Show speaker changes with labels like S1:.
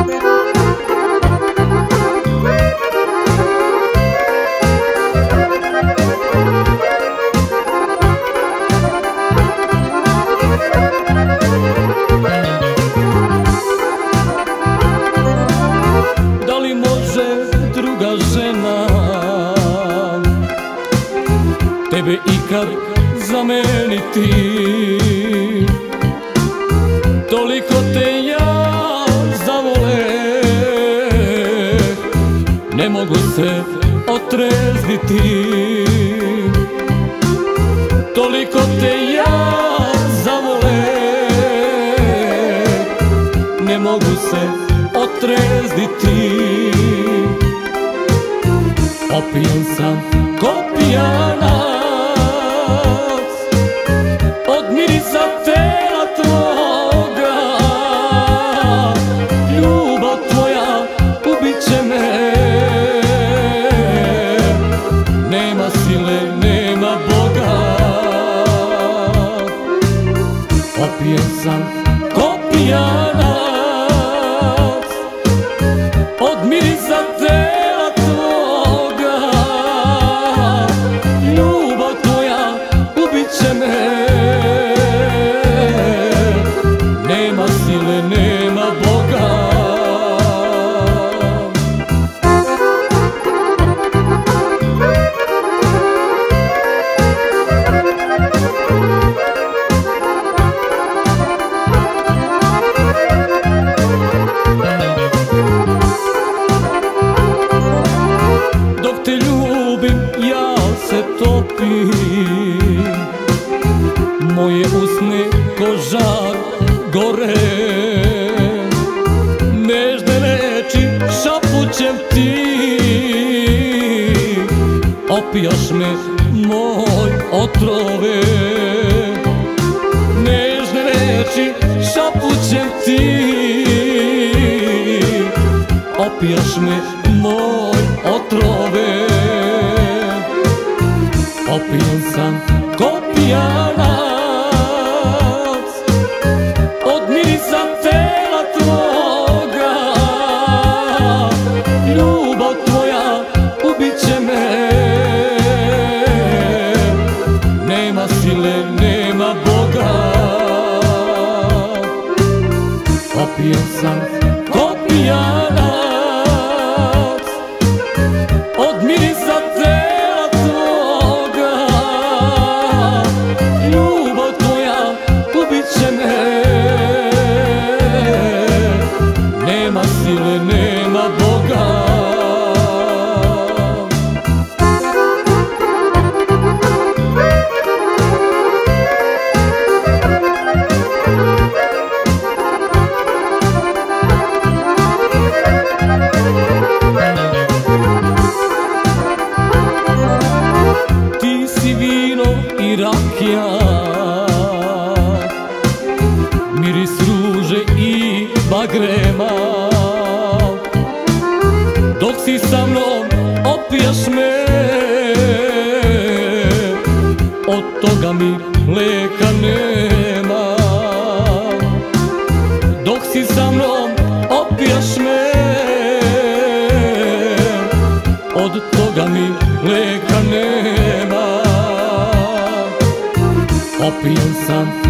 S1: Da li može druga žena tebe ikad zameniti? Toliko te ja zavoleh, ne mogu se otrezniti. Toliko te ja zavoleh, ne mogu se otrezniti. Opijan sam ko pijanac od mirisa tela tvoga. Ljubav tvoja ubiće me, nema sile, nema Boga. Opijan sam ko pijanac od mirisa tela tvoga. Ljubav tvoja ubiće me, nema sile, nema Boga. Dok te ljubim ja se topim, moje usne ko žar gore. Nežne reči šapućem ti, opijaš me moj otrove. Nežne reči šapućem ti, opijaš me moj otrove. Opijan sam ko pijanac od mirisa tela tvoga. Ljubav tvoja ubiće me, nema sile, nema Boga. Opijan sam ko pijanac od mirisa tela tvoga. Ljubav tvoja ubiće me, nema sile, nema Boga. Ti si vino i rakija, miris ruže i bagrema. Dok si sa mnom opijaš me, od toga mi mleka nema. Dok si sa mnom opijaš me, od toga mi mleka nema. Opijan sam